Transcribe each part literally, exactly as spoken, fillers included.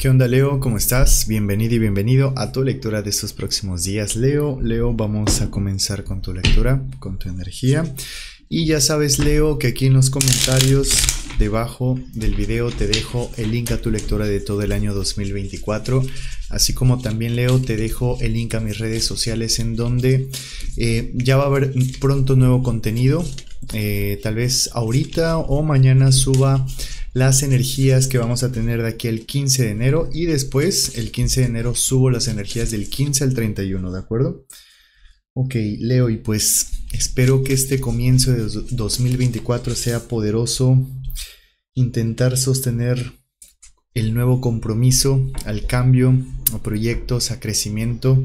¿Qué onda, Leo? ¿Cómo estás? Bienvenido y bienvenido a tu lectura de estos próximos días. Leo, Leo, vamos a comenzar con tu lectura, con tu energía. Y ya sabes, Leo, que aquí en los comentarios debajo del video te dejo el link a tu lectura de todo el año dos mil veinticuatro. Así como también, Leo, te dejo el link a mis redes sociales en donde eh, ya va a haber pronto nuevo contenido. Eh, tal vez ahorita o mañana suba las energías que vamos a tener de aquí al quince de enero, y después el quince de enero subo las energías del quince al treinta y uno, ¿de acuerdo? Ok, Leo, y pues espero que este comienzo de dos mil veinticuatro sea poderoso. Intentar sostener el nuevo compromiso al cambio, a proyectos, a crecimiento,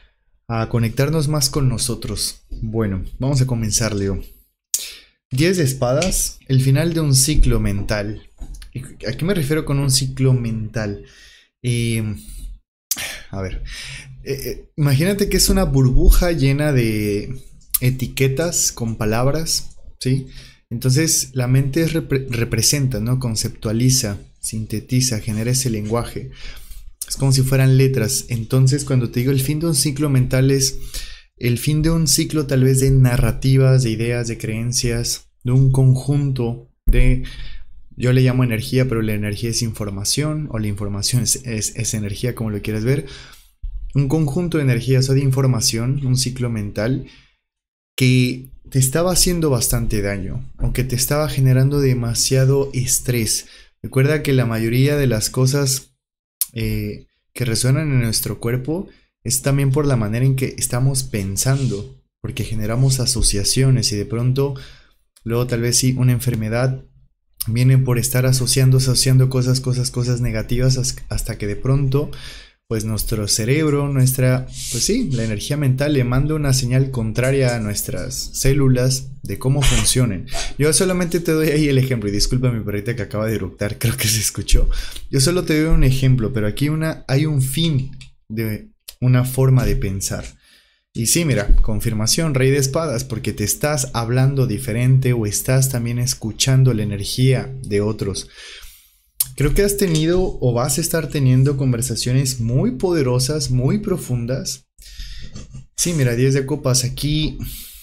a conectarnos más con nosotros. Bueno, vamos a comenzar, Leo. diez de espadas, el final de un ciclo mental. ¿A qué me refiero con un ciclo mental? Eh, a ver, eh, eh, imagínate que es una burbuja llena de etiquetas con palabras, ¿sí? Entonces la mente repre representa, ¿no? Conceptualiza, sintetiza, genera ese lenguaje. Es como si fueran letras. Entonces cuando te digo el fin de un ciclo mental es el fin de un ciclo tal vez de narrativas, de ideas, de creencias, de un conjunto de... Yo le llamo energía, pero la energía es información, o la información es, es, es energía, como lo quieras ver. Un conjunto de energías o de información, un ciclo mental que te estaba haciendo bastante daño, o que te estaba generando demasiado estrés. Recuerda que la mayoría de las cosas eh, que resuenan en nuestro cuerpo es también por la manera en que estamos pensando, porque generamos asociaciones y de pronto, luego tal vez sí, una enfermedad viene por estar asociando, asociando cosas, cosas, cosas negativas hasta que de pronto, pues nuestro cerebro, nuestra, pues sí, la energía mental le manda una señal contraria a nuestras células de cómo funcionen. Yo solamente te doy ahí el ejemplo, y disculpa mi perrita que acaba de eructar, creo que se escuchó. Yo solo te doy un ejemplo, pero aquí una, hay un fin de una forma de pensar. Y sí, mira, confirmación, rey de espadas, porque te estás hablando diferente o estás también escuchando la energía de otros. Creo que has tenido o vas a estar teniendo conversaciones muy poderosas, muy profundas. Sí, mira, diez de copas, aquí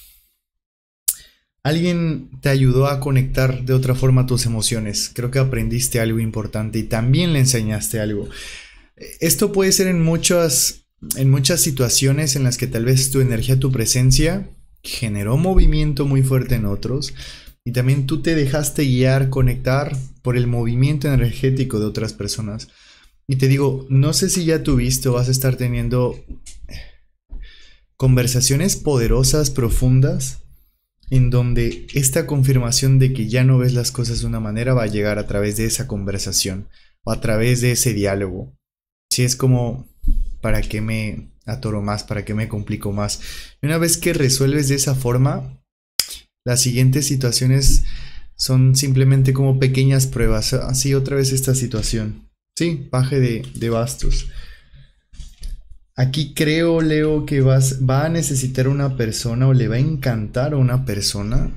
alguien te ayudó a conectar de otra forma tus emociones. Creo que aprendiste algo importante y también le enseñaste algo. Esto puede ser en muchas... En muchas situaciones en las que tal vez tu energía, tu presencia generó movimiento muy fuerte en otros, y también tú te dejaste guiar, conectar por el movimiento energético de otras personas. Y te digo, no sé si ya tuviste o vas a estar teniendo conversaciones poderosas, profundas, en donde esta confirmación de que ya no ves las cosas de una manera va a llegar a través de esa conversación o a través de ese diálogo. Si es como... ¿Para qué me atoro más? ¿Para qué me complico más? Y una vez que resuelves de esa forma, las siguientes situaciones son simplemente como pequeñas pruebas. Así otra vez esta situación. Sí, paje de, de bastos. Aquí creo, Leo, que vas, va a necesitar una persona o le va a encantar a una persona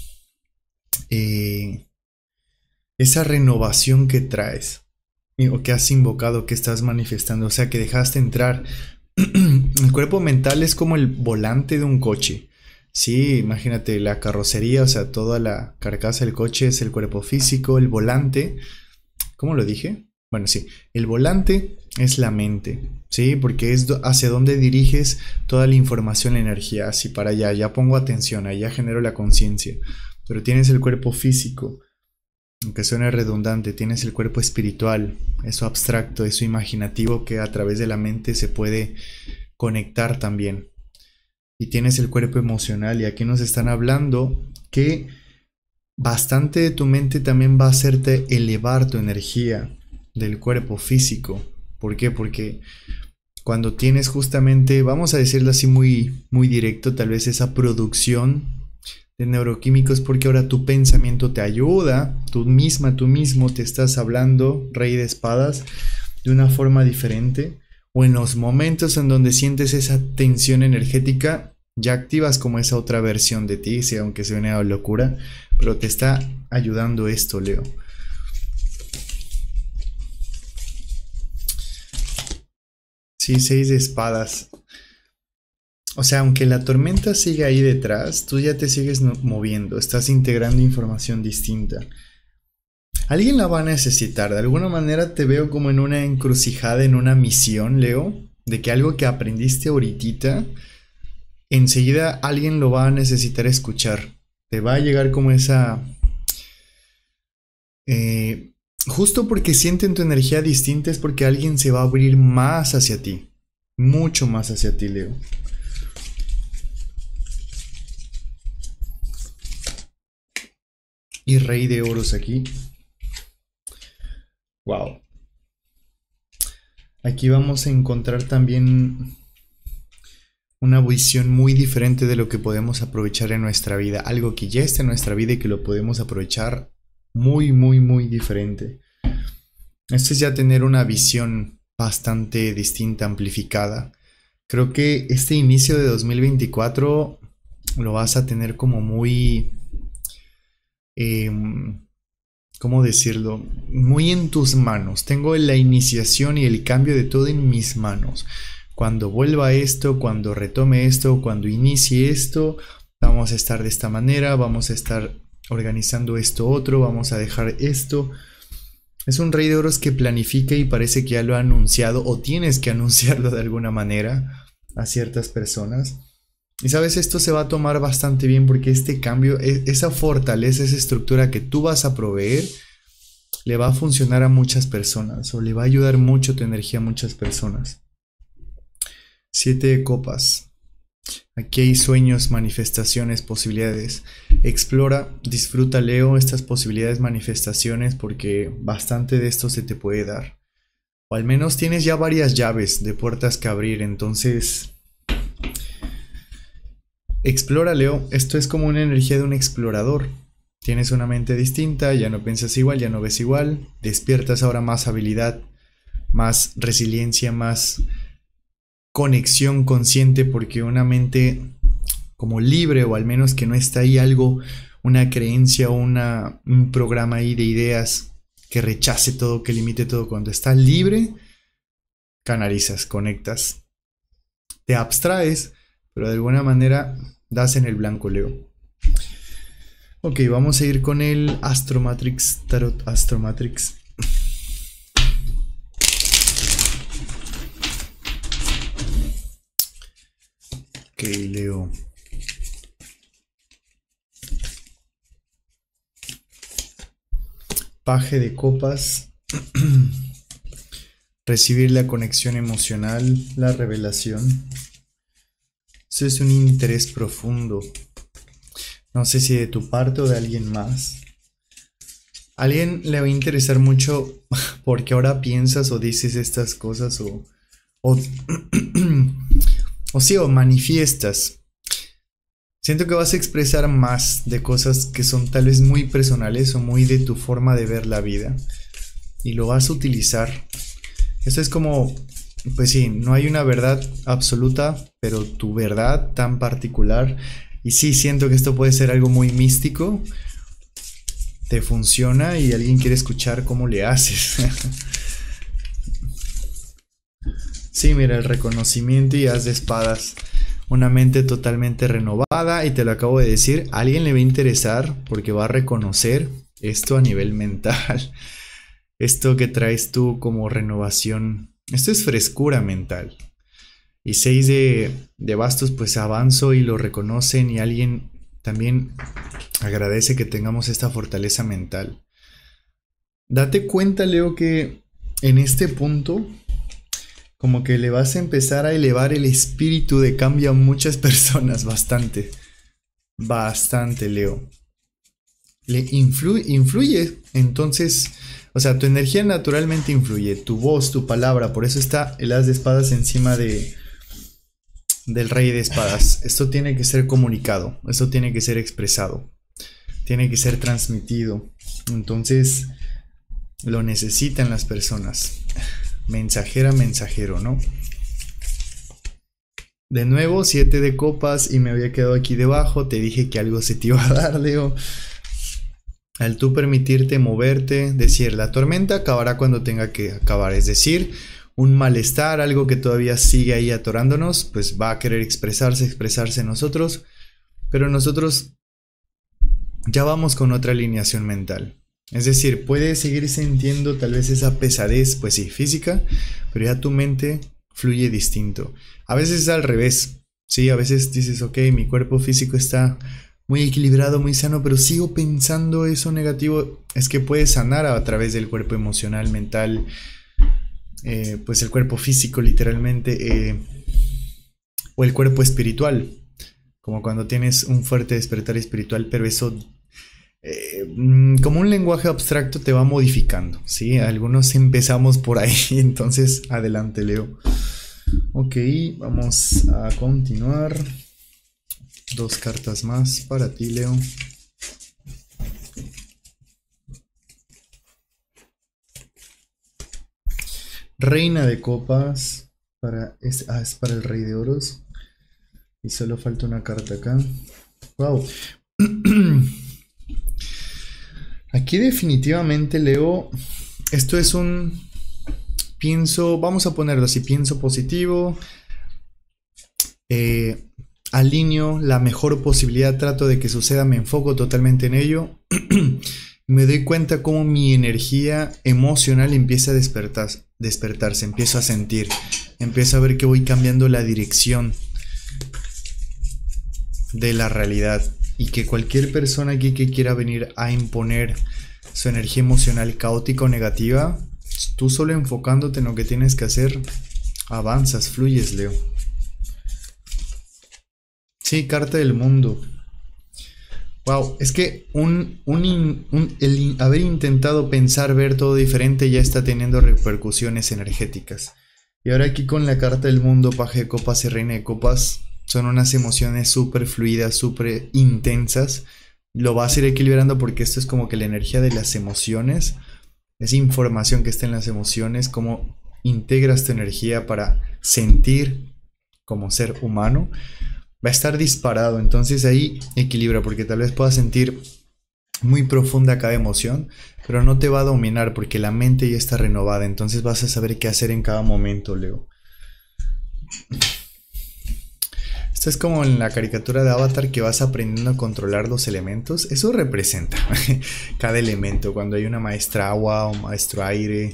eh, esa renovación que traes. O que has invocado, que estás manifestando, o sea, que dejaste entrar. El cuerpo mental es como el volante de un coche. Sí, imagínate la carrocería, o sea, toda la carcasa del coche es el cuerpo físico, el volante, ¿cómo lo dije? Bueno, sí, el volante es la mente, ¿sí? Porque es hacia donde diriges toda la información, la energía, así para allá, ya pongo atención, allá genero la conciencia. Pero tienes el cuerpo físico. Aunque suene redundante, tienes el cuerpo espiritual, eso abstracto, eso imaginativo que a través de la mente se puede conectar también. Y tienes el cuerpo emocional, y aquí nos están hablando que bastante de tu mente también va a hacerte elevar tu energía del cuerpo físico. ¿Por qué? Porque cuando tienes justamente, vamos a decirlo así muy, muy directo, tal vez esa producción de neuroquímicos, porque ahora tu pensamiento te ayuda, tú misma, tú mismo te estás hablando, rey de espadas, de una forma diferente, o en los momentos en donde sientes esa tensión energética, ya activas como esa otra versión de ti, sí, aunque suene a locura, pero te está ayudando esto, Leo. Sí, seis de espadas. O sea, aunque la tormenta sigue ahí detrás, tú ya te sigues moviendo, estás integrando información distinta. Alguien la va a necesitar, de alguna manera te veo como en una encrucijada, en una misión, Leo, de que algo que aprendiste ahorita, enseguida alguien lo va a necesitar escuchar. Te va a llegar como esa... Eh, justo porque sienten tu energía distinta es porque alguien se va a abrir más hacia ti, mucho más hacia ti, Leo. Y rey de oros aquí. Wow. Aquí vamos a encontrar también una visión muy diferente de lo que podemos aprovechar en nuestra vida. Algo que ya está en nuestra vida y que lo podemos aprovechar muy, muy, muy diferente. Esto es ya tener una visión bastante distinta, amplificada. Creo que este inicio de dos mil veinticuatro lo vas a tener como muy... Eh, ¿Cómo decirlo? Muy en tus manos. Tengo la iniciación y el cambio de todo en mis manos. Cuando vuelva esto, cuando retome esto, cuando inicie esto, vamos a estar de esta manera, vamos a estar organizando esto otro, vamos a dejar esto. Es un rey de oros que planifica y parece que ya lo ha anunciado o tienes que anunciarlo de alguna manera a ciertas personas. Y sabes, esto se va a tomar bastante bien porque este cambio, esa fortaleza, esa estructura que tú vas a proveer, le va a funcionar a muchas personas o le va a ayudar mucho tu energía a muchas personas. Siete de copas. Aquí hay sueños, manifestaciones, posibilidades. Explora, disfruta, Leo, estas posibilidades, manifestaciones, porque bastante de esto se te puede dar. O al menos tienes ya varias llaves de puertas que abrir, entonces... Explora, Leo, esto es como una energía de un explorador. Tienes una mente distinta, ya no piensas igual, ya no ves igual. Despiertas ahora más habilidad, más resiliencia, más conexión consciente, porque una mente como libre, o al menos que no está ahí algo, una creencia o una, un programa ahí de ideas que rechace todo, que limite todo. Cuando está libre, canalizas, conectas, te abstraes, pero de alguna manera das en el blanco, Leo. Ok, vamos a ir con el Astromatrix, Tarot Astromatrix. Ok, Leo. Paje de copas. Recibir la conexión emocional, la revelación. Eso es un interés profundo. No sé si de tu parte o de alguien más. A alguien le va a interesar mucho porque ahora piensas o dices estas cosas o... O, o sí, o manifiestas. Siento que vas a expresar más de cosas que son tal vez muy personales o muy de tu forma de ver la vida. Y lo vas a utilizar. Esto es como... Pues sí, no hay una verdad absoluta, pero tu verdad tan particular. Y sí, siento que esto puede ser algo muy místico. Te funciona y alguien quiere escuchar cómo le haces. Sí, mira, el reconocimiento y haz de espadas. Una mente totalmente renovada. Y te lo acabo de decir, a alguien le va a interesar porque va a reconocer esto a nivel mental. Esto que traes tú como renovación. Esto es frescura mental. Y seis de, de bastos, pues avanzo y lo reconocen y alguien también agradece que tengamos esta fortaleza mental. Date cuenta, Leo, que en este punto como que le vas a empezar a elevar el espíritu de cambio a muchas personas, bastante. Bastante, Leo. Le influye, influye, entonces... O sea, tu energía naturalmente influye, tu voz, tu palabra, por eso está el as de espadas encima de, del rey de espadas. Esto tiene que ser comunicado, esto tiene que ser expresado, tiene que ser transmitido. Entonces, lo necesitan las personas. Mensajera, mensajero, ¿no? De nuevo, siete de copas y me había quedado aquí debajo. Te dije que algo se te iba a dar, Leo. Al tú permitirte moverte, decir, la tormenta acabará cuando tenga que acabar. Es decir, un malestar, algo que todavía sigue ahí atorándonos, pues va a querer expresarse, expresarse en nosotros, pero nosotros ya vamos con otra alineación mental. Es decir, puedes seguir sintiendo tal vez esa pesadez, pues sí, física, pero ya tu mente fluye distinto. A veces es al revés, sí, a veces dices, ok, mi cuerpo físico está muy equilibrado, muy sano, pero sigo pensando eso negativo. Es que puedes sanar a través del cuerpo emocional, mental, eh, pues el cuerpo físico literalmente, eh, o el cuerpo espiritual, como cuando tienes un fuerte despertar espiritual, pero eso eh, como un lenguaje abstracto te va modificando, ¿sí? Algunos empezamos por ahí, entonces adelante, Leo. Ok, vamos a continuar. Dos cartas más para ti, Leo. Reina de copas. Para, es, ah, es para el rey de oros. Y solo falta una carta acá. Wow. Aquí definitivamente, Leo, esto es un... Pienso, vamos a ponerlo así, pienso positivo. Eh, alineo la mejor posibilidad, trato de que suceda, me enfoco totalmente en ello. Me doy cuenta cómo mi energía emocional empieza a despertar, despertarse, empiezo a sentir, empiezo a ver que voy cambiando la dirección de la realidad, y que cualquier persona aquí que quiera venir a imponer su energía emocional caótica o negativa, tú solo enfocándote en lo que tienes que hacer, avanzas, fluyes, Leo. Sí, carta del mundo. Wow, es que un, un, in, un, el in, haber intentado pensar, ver todo diferente ya está teniendo repercusiones energéticas. Y ahora aquí con la carta del mundo, paje de copas y reina de copas, son unas emociones súper fluidas, súper intensas. Lo vas a ir equilibrando porque esto es como que la energía de las emociones. Es información que está en las emociones, cómo integras tu energía para sentir como ser humano. Va a estar disparado, entonces ahí equilibra, porque tal vez puedas sentir muy profunda cada emoción, pero no te va a dominar porque la mente ya está renovada, entonces vas a saber qué hacer en cada momento, Leo. Esto es como en la caricatura de Avatar, que vas aprendiendo a controlar los elementos. Eso representa cada elemento, cuando hay una maestra agua o maestro aire.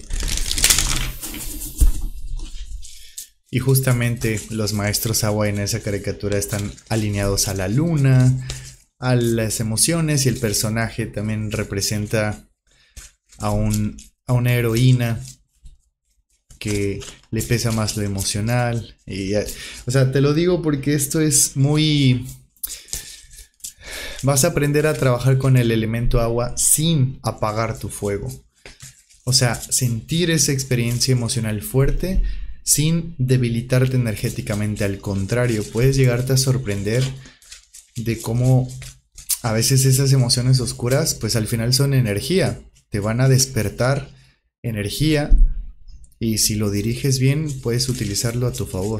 Y justamente los maestros agua en esa caricatura están alineados a la luna, a las emociones, y el personaje también representa a, un, a una heroína que le pesa más lo emocional. Y, o sea, te lo digo porque esto es muy... Vas a aprender a trabajar con el elemento agua sin apagar tu fuego. O sea, sentir esa experiencia emocional fuerte sin debilitarte energéticamente. Al contrario, puedes llegarte a sorprender de cómo a veces esas emociones oscuras, pues al final son energía. Te van a despertar energía. Y si lo diriges bien, puedes utilizarlo a tu favor.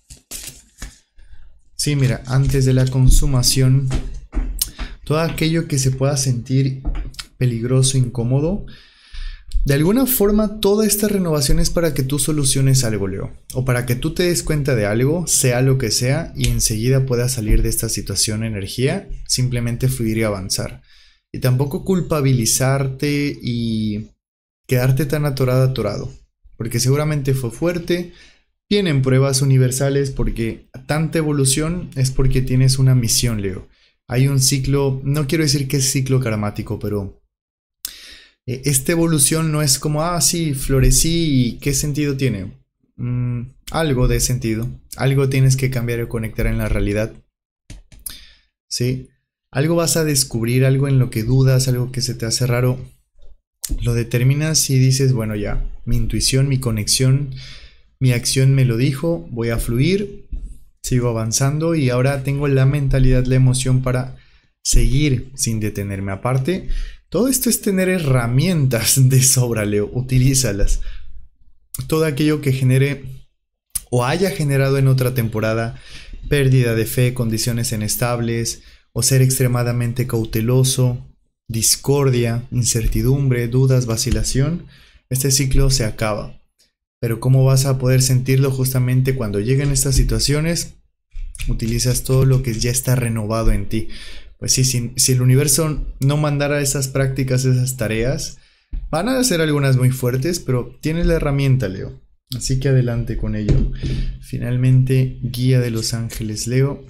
Sí, mira, antes de la consumación, todo aquello que se pueda sentir peligroso, incómodo, de alguna forma toda esta renovación es para que tú soluciones algo, Leo. O para que tú te des cuenta de algo, sea lo que sea, y enseguida puedas salir de esta situación energía, simplemente fluir y avanzar. Y tampoco culpabilizarte y quedarte tan atorado, atorado. Porque seguramente fue fuerte. Vienen pruebas universales, porque tanta evolución es porque tienes una misión, Leo. Hay un ciclo, no quiero decir que es ciclo karmático, pero eh, esta evolución no es como, ah, sí, florecí y ¿qué sentido tiene? Mm, algo de sentido. Algo tienes que cambiar o conectar en la realidad. ¿Sí? Algo vas a descubrir, algo en lo que dudas, algo que se te hace raro. Lo determinas y dices, bueno, ya, mi intuición, mi conexión, mi acción me lo dijo, voy a fluir, sigo avanzando y ahora tengo la mentalidad, la emoción para seguir sin detenerme. Aparte, todo esto es tener herramientas de sobra, Leo, utilízalas. Todo aquello que genere o haya generado en otra temporada pérdida de fe, condiciones inestables o ser extremadamente cauteloso, discordia, incertidumbre, dudas, vacilación, este ciclo se acaba. Pero ¿cómo vas a poder sentirlo? Justamente cuando lleguen estas situaciones, utilizas todo lo que ya está renovado en ti. Pues sí, si, si el universo no mandara esas prácticas, esas tareas, van a ser algunas muy fuertes, pero tienes la herramienta, Leo. Así que adelante con ello. Finalmente, guía de los ángeles, Leo,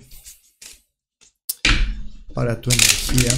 para tu energía.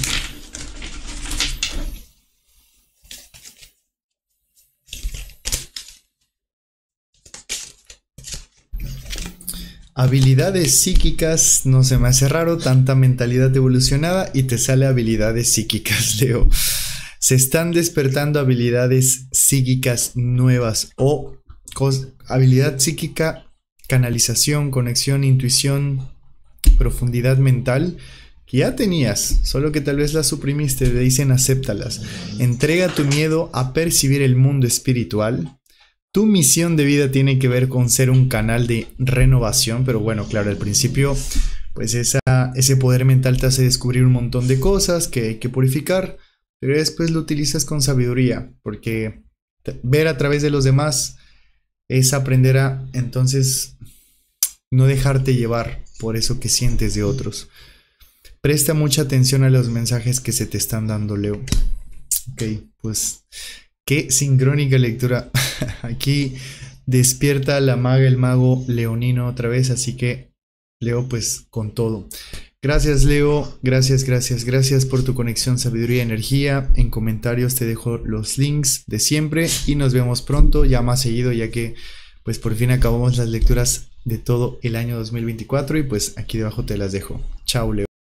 Habilidades psíquicas, no se me hace raro, tanta mentalidad evolucionada y te sale habilidades psíquicas, Leo. Se están despertando habilidades psíquicas nuevas o habilidad psíquica, canalización, conexión, intuición, profundidad mental, que ya tenías, solo que tal vez las suprimiste. Te dicen acéptalas. Entrega tu miedo a percibir el mundo espiritual. Tu misión de vida tiene que ver con ser un canal de renovación, pero bueno, claro, al principio, pues esa, ese poder mental te hace descubrir un montón de cosas que hay que purificar, pero después lo utilizas con sabiduría, porque ver a través de los demás es aprender a, entonces, no dejarte llevar por eso que sientes de otros. Presta mucha atención a los mensajes que se te están dando, Leo. Ok, pues... qué sincrónica lectura. Aquí despierta la maga, el mago leonino otra vez, así que Leo, pues con todo. Gracias, Leo, gracias, gracias, gracias por tu conexión, sabiduría, energía. En comentarios te dejo los links de siempre y nos vemos pronto, ya más seguido, ya que pues por fin acabamos las lecturas de todo el año dos mil veinticuatro y pues aquí debajo te las dejo. Chao, Leo.